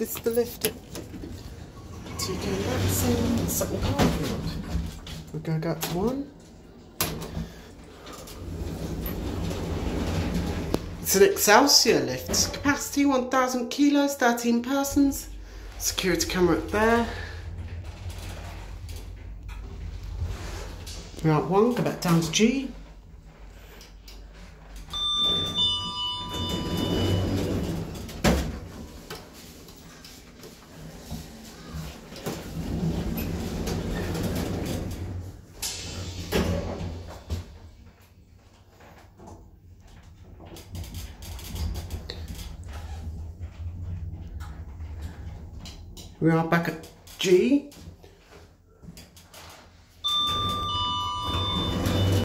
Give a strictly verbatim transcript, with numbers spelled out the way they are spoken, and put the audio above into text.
This is the lift at TKMaxx in Sutton, Coldfield. We're going to go up to one. It's an Excelsior lift. Capacity one thousand kilos, thirteen persons. Security camera up there. We're at one, go back down to G. We are back at G.